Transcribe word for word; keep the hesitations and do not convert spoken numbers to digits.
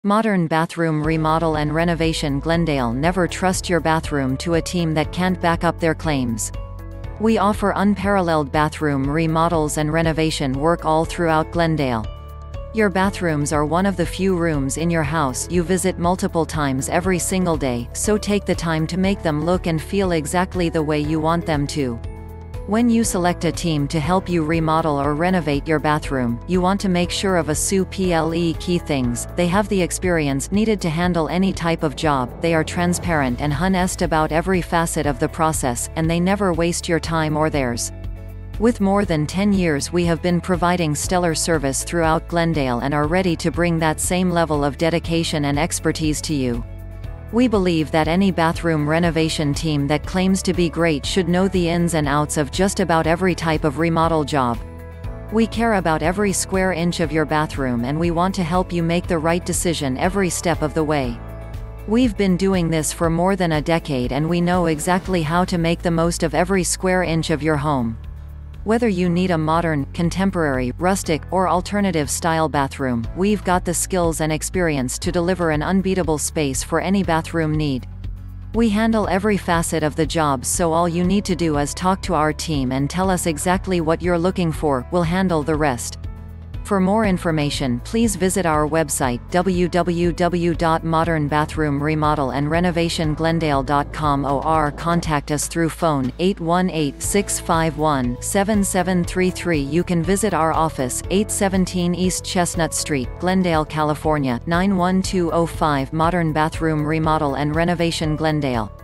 Modern bathroom remodel and renovation. Glendale. Never trust your bathroom to a team that can't back up their claims. We offer unparalleled bathroom remodels and renovation work all throughout Glendale. Your bathrooms are one of the few rooms in your house you visit multiple times every single day, so take the time to make them look and feel exactly the way you want them to. When you select a team to help you remodel or renovate your bathroom, you want to make sure of a few key things. They have the experience needed to handle any type of job, they are transparent and honest about every facet of the process, and they never waste your time or theirs. With more than ten years, we have been providing stellar service throughout Glendale and are ready to bring that same level of dedication and expertise to you. We believe that any bathroom renovation team that claims to be great should know the ins and outs of just about every type of remodel job. We care about every square inch of your bathroom, and we want to help you make the right decision every step of the way. We've been doing this for more than a decade, and we know exactly how to make the most of every square inch of your home. Whether you need a modern, contemporary, rustic, or alternative style bathroom, we've got the skills and experience to deliver an unbeatable space for any bathroom need. We handle every facet of the job, so all you need to do is talk to our team and tell us exactly what you're looking for. We'll handle the rest. For more information, please visit our website w w w dot modern bathroom remodel and renovation glendale dot com or contact us through phone eight one eight, six five one, seven seven three three. You can visit our office, eight seventeen East Chestnut Street, Glendale, California, nine one two oh five. Modern Bathroom Remodel and Renovation, Glendale.